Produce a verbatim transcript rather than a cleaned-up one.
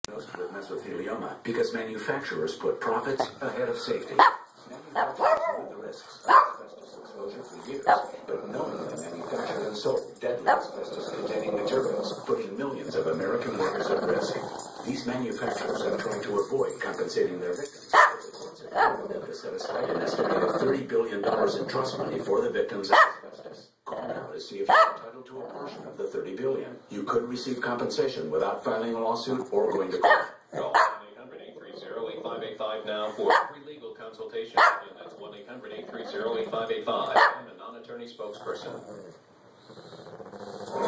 diagnosed with mesothelioma because manufacturers put profits ahead of safety. Manufacturers knew the risks of asbestos exposure for years, but knowingly manufactured and sold deadly asbestos-containing materials, putting millions of American workers at risk. These manufacturers are trying to avoid compensating their victims. They set aside an estimated thirty billion dollars in trust money for the victims of asbestos. Call now to see if you're entitled to a portion of the thirty billion dollars. You could receive compensation without filing a lawsuit or going to court. Call one eight hundred, eight three zero, eight five eight five now for a free legal consultation. Again, that's one eight hundred, eight three zero, eight five eight five and a non-attorney spokesperson.